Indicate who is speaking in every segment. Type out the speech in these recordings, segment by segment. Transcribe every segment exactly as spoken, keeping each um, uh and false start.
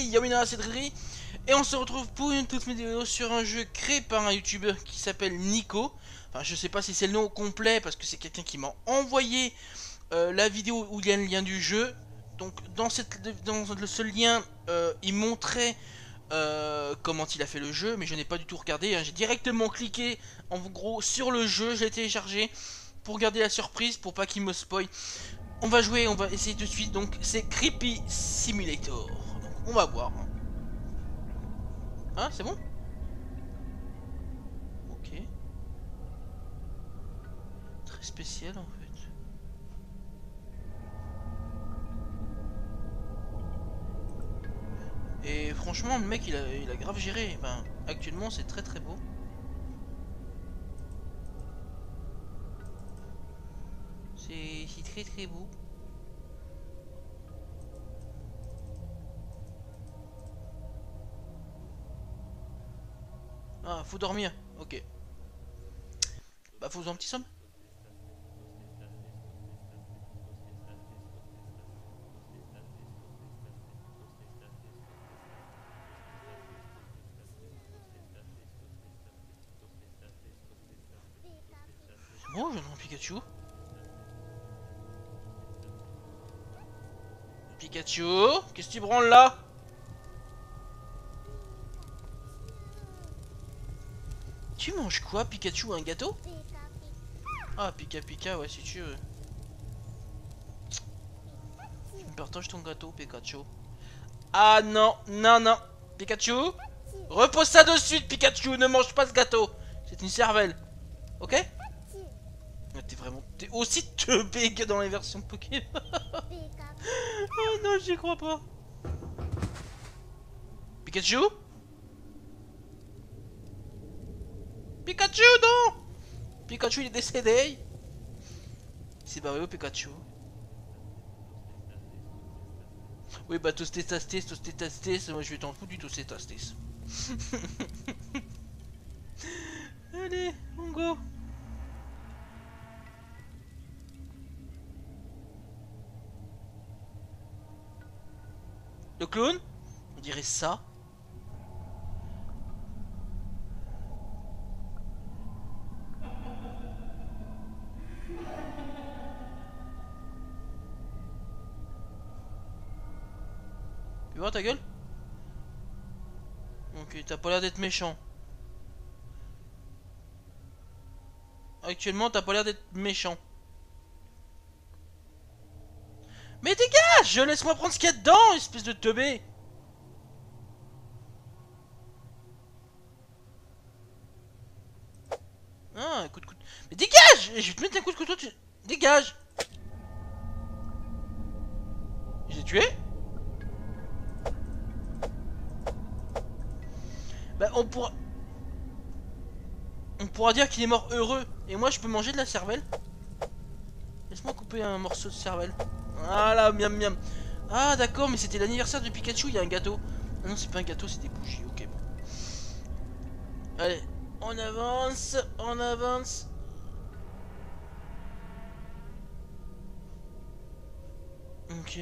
Speaker 1: Yamina Cédric et on se retrouve pour une toute vidéo sur un jeu créé par un youtubeur qui s'appelle Nico. Enfin, je sais pas si c'est le nom complet parce que c'est quelqu'un qui m'a envoyé euh, la vidéo où il y a le lien du jeu. Donc dans, cette, dans ce lien, euh, il montrait euh, comment il a fait le jeu, mais je n'ai pas du tout regardé, hein. J'ai directement cliqué en gros sur le jeu, je l'ai téléchargé pour garder la surprise, pour pas qu'il me spoil. On va jouer, on va essayer tout de suite, donc c'est Creepy Simulator. Donc, on va voir. Hein, c'est bon? Ok. Très spécial en fait. Et franchement, le mec il a, il a grave géré. Enfin, actuellement c'est très très beau. C'est très très beau. Ah, faut dormir. Ok. Bah, faut un petit somme. Bon, je prends Pikachu. Pikachu, qu'est-ce que tu branles là? Tu manges quoi, Pikachu? Un gâteau? Ah, Pika Pika, ouais, si tu veux. Tu me partages ton gâteau, Pikachu. Ah non, non, non. Pikachu, repose ça de suite, Pikachu. Ne mange pas ce gâteau. C'est une cervelle. Ok? T'es vraiment... T'es aussi teubé que dans les versions Pokémon. Oh non, j'y crois pas. Pikachu? Pikachu, non! Pikachu, il est décédé. C'est barré où, Pikachu? Oui, bah, tostétastés, tostétastés, moi je vais t'en foutre du tostétastés. Allez, on go. Le clown? On dirait ça. Tu vois ta gueule? Ok, t'as pas l'air d'être méchant. Actuellement, t'as pas l'air d'être méchant. Mais dégage! Laisse-moi prendre ce qu'il y a dedans, espèce de teubé! Ah, un coup de couteau. Mais dégage! Je vais te mettre un coup de couteau, tu... Dégage! Je l'ai tué? Bah, on pourra... On pourra dire qu'il est mort heureux. Et moi, je peux manger de la cervelle? Laisse-moi couper un morceau de cervelle. Voilà, miam miam. Ah, d'accord, mais c'était l'anniversaire de Pikachu, il y a un gâteau. Ah non, c'est pas un gâteau, c'est des bougies, ok. Allez, on avance, on avance. Ok.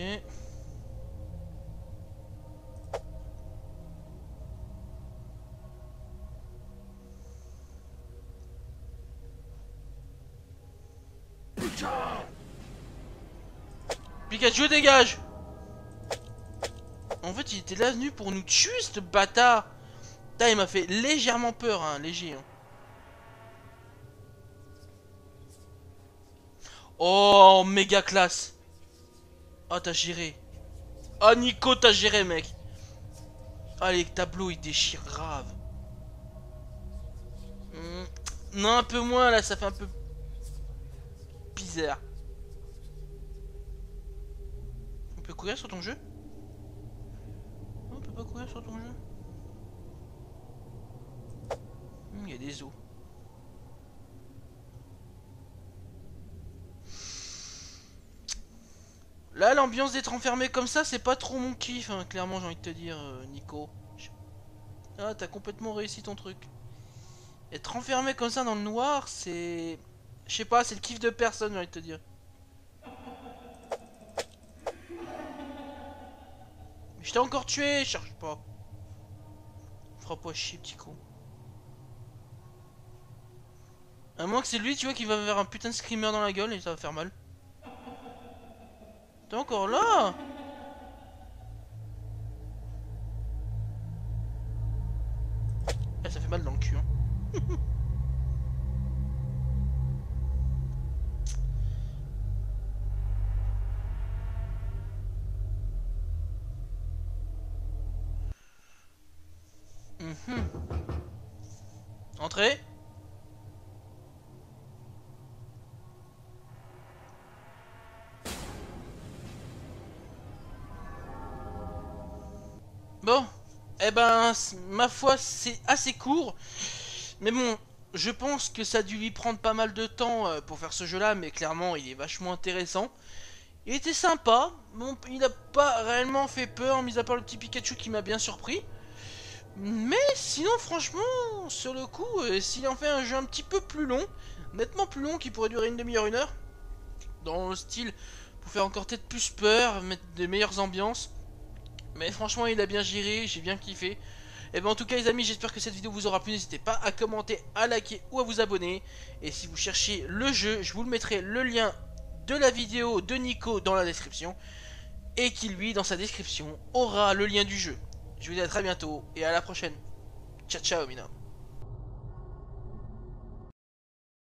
Speaker 1: Pikachu, dégage! En fait, il était là venu pour nous tuer, ce bâtard! Putain, il m'a fait légèrement peur, hein, léger. Hein. Oh, méga classe! Ah, t'as géré. Ah, Nico, t'as géré, mec! Ah, les tableaux, ils déchirent grave. Hmm. Non, un peu moins, là, ça fait un peu bizarre. On peut courir sur ton jeu? Non, on peut pas courir sur ton jeu. Il hmm, y a des os. Là, l'ambiance d'être enfermé comme ça, c'est pas trop mon kiff, hein, clairement, j'ai envie de te dire, euh, Nico. Ah, t'as complètement réussi ton truc. Être enfermé comme ça dans le noir, c'est... Je sais pas, c'est le kiff de personne, j'ai envie de te dire. Mais Je t'ai encore tué, cherche pas. Fera pas chier, petit con. À moins que c'est lui, tu vois, qui va faire un putain de screamer dans la gueule et ça va faire mal. T'es encore là? Eh, ça fait mal dans le cul, hein. Mhm. Entrez. Bon, eh ben, ma foi, c'est assez court. Mais bon, je pense que ça a dû lui prendre pas mal de temps euh, pour faire ce jeu-là, mais clairement, il est vachement intéressant. Il était sympa, bon, il n'a pas réellement fait peur, mis à part le petit Pikachu qui m'a bien surpris. Mais sinon, franchement, sur le coup, euh, s'il en fait un jeu un petit peu plus long, nettement plus long, qui pourrait durer une demi-heure, une heure, dans le style, pour faire encore peut-être plus peur, mettre de meilleures ambiances. Mais franchement, il a bien géré, j'ai bien kiffé. Et ben en tout cas les amis, j'espère que cette vidéo vous aura plu. N'hésitez pas à commenter, à liker ou à vous abonner. Et si vous cherchez le jeu, je vous le mettrai le lien de la vidéo de Nico dans la description. Et qui lui, dans sa description, aura le lien du jeu. Je vous dis à très bientôt et à la prochaine. Ciao ciao Mina.